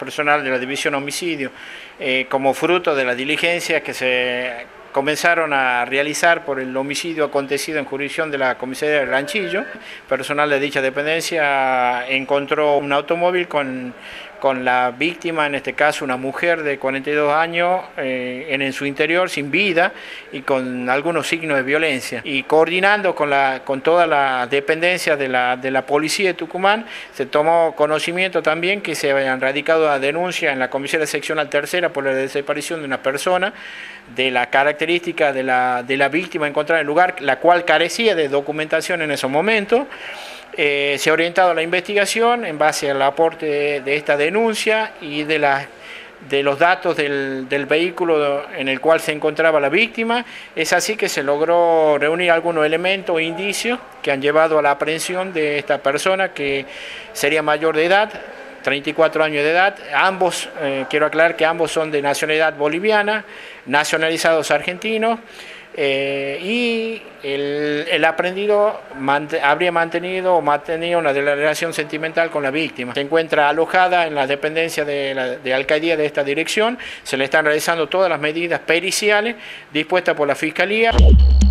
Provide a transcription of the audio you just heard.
personal de la División Homicidio, como fruto de la diligencia que se comenzaron a realizar por el homicidio acontecido en jurisdicción de la comisaría de Ranchillo. Personal de dicha dependencia encontró un automóvil con la víctima, en este caso una mujer de 42 años, en su interior sin vida y con algunos signos de violencia. Y coordinando con toda la dependencia de la policía de Tucumán, se tomó conocimiento también que se habían radicado a denuncia en la comisaría seccional tercera por la desaparición de una persona, de la característica de la víctima encontrada en el lugar, la cual carecía de documentación en esos momentos. Se ha orientado la investigación en base al aporte de esta denuncia y de los datos del vehículo en el cual se encontraba la víctima. Es así que se logró reunir algunos elementos o indicios que han llevado a la aprehensión de esta persona, que sería mayor de edad, 34 años de edad. Ambos, quiero aclarar que ambos son de nacionalidad boliviana, nacionalizados argentinos. Y el aprendido habría mantenido una relación sentimental con la víctima. Se encuentra alojada en la dependencia de alcaldía de esta dirección. Se le están realizando todas las medidas periciales dispuestas por la Fiscalía.